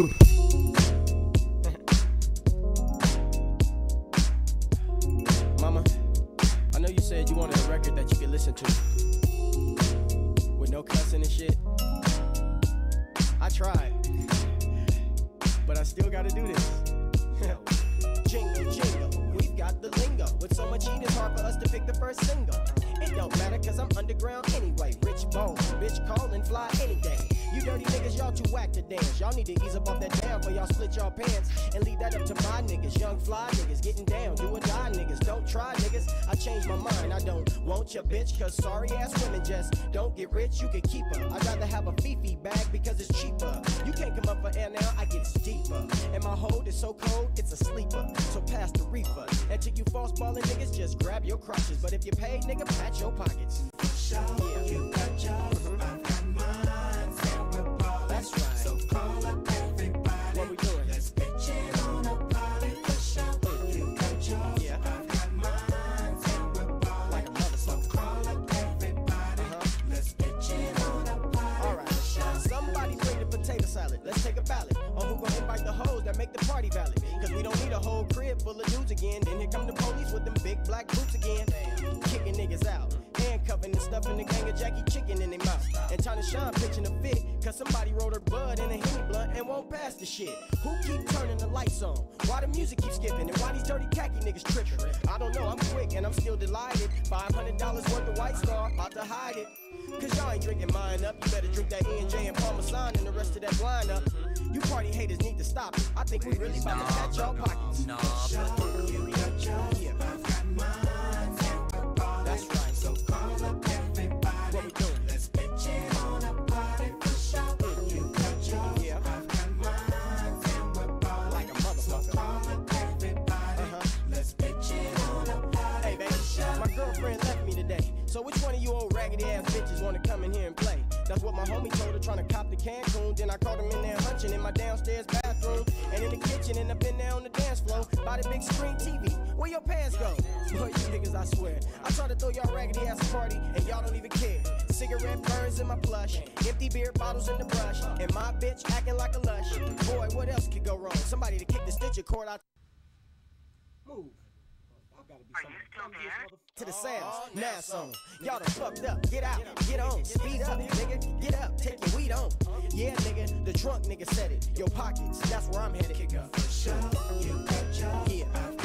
Mama, I know you said you wanted a record that you could listen to with no cussing and shit. I tried, but I still gotta do this. Jingle, jingle, we've got the lingo. With so much heat, it's hard for us to pick the first single. It don't matter, cause I'm underground anyway. Rich bones, bitch call and fly any day. You dirty niggas, y'all too whack to dance. Y'all need to ease up off that down for y'all split y'all pants. And leave that up to my niggas, young fly niggas, getting down, do or die niggas. Don't try niggas, I changed my mind. I don't want your bitch, cause sorry ass women just don't get rich, you can keep her. I'd rather have a Fifi bag because it's cheaper. You can't come up for air now, I get deeper. And my hold is so cold, it's a sleeper. So pass the reefer. And to you false ballin' niggas, just grab your crotches. But if you pay, nigga, pat your pockets. Yeah. You got yours, I've got mine, and we're ballin'. That's right. So call up everybody. What we doing? Let's pitch it on a party for sure. You got yours, Yeah. I've got mine, and we're ballin'. Like a mother. So call up everybody. Let's pitch it on a party All right. for sure. Somebody bring the potato salad. Let's take a ballot on who gon' invite the hoes that make the party valid. Cause we don't need a whole crib full of dudes again. Then here come the police with them big black boots again. Kicking niggas out. Handcuffing and stuffing the gang of Jackie Chicken in their mouth. And China Sean pitching a fit. Cause somebody rolled her bud in a Henny blunt and won't pass the shit. Who keep turning the lights on? Why the music keep skipping? And why these dirty khaki niggas tripping? I don't know, I'm quick and I'm still delighted. $500 worth of White Star, about to hide it. Cause y'all ain't drinking mine up. You better drink that E&J and Parmesan and the rest of that wine up. You party haters need to stop it. I think we really about to catch y'all pockets. You got yours, Yeah. I've got mine, and we're ballin'. That's right. So call up everybody. What we doing? Let's pitch it on a party for sure. You got yours, Yeah. I've got mine, and we're ballin'. Like a motherfucker. So call up everybody. Let's pitch it on a party Hey, baby, for sure. my girlfriend left me today. So which one of you old raggedy ass bitches wanna come in here and play? That's what my homie told her, trying to cop the Cancun. Then I caught him in there hunching in my downstairs bathroom. And in the kitchen, and up in there on the dance floor. By the big screen TV. Where your pants go? Boy, you niggas, I swear. I try to throw y'all raggedy ass a party, and y'all don't even care. Cigarette burns in my plush. Empty beer bottles in the brush. And my bitch acting like a lush. Boy, what else could go wrong? Somebody to kick the stitcher cord out. Move. To the sounds, now song. Y'all done fucked up, get out, get on, speed up, nigga, get up, take your weed on. Yeah, nigga, the drunk nigga said it. Your pockets, that's where I'm headed. Kick up. You got yours, Yeah. I've